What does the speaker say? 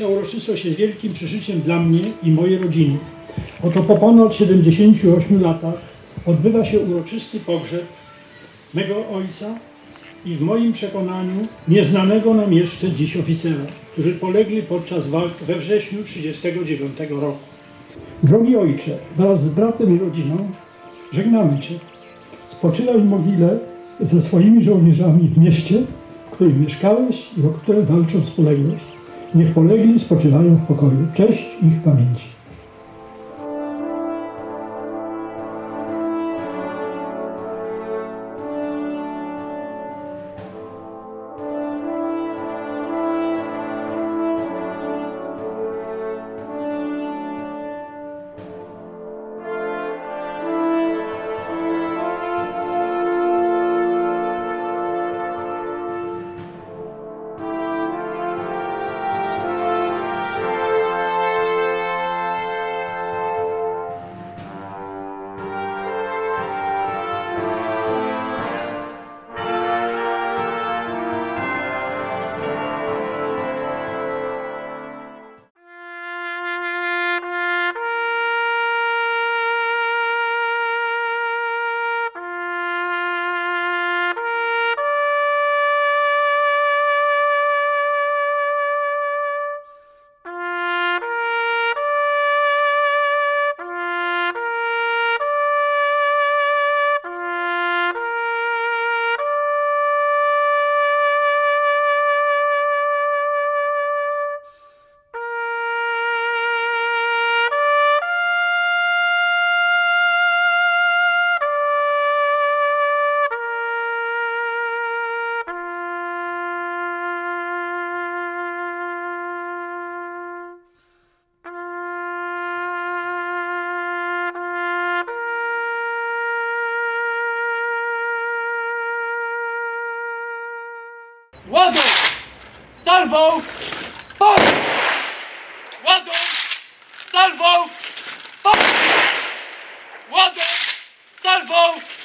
Dzisiejsza uroczystość jest wielkim przeżyciem dla mnie i mojej rodziny. Oto po ponad 78 latach odbywa się uroczysty pogrzeb mego ojca i w moim przekonaniu nieznanego nam jeszcze dziś oficera, którzy polegli podczas walk we wrześniu 1939 roku. Drogi ojcze, wraz z bratem i rodziną żegnamy Cię. Spoczywaj w mogile ze swoimi żołnierzami w mieście, w którym mieszkałeś i o które walczą spoległość. Niech polegli spoczywają w pokoju. Cześć ich pamięci. Ładuj! Salwą! Patrz! Ładuj! Salwą! Patrz! Ładuj! Salwą!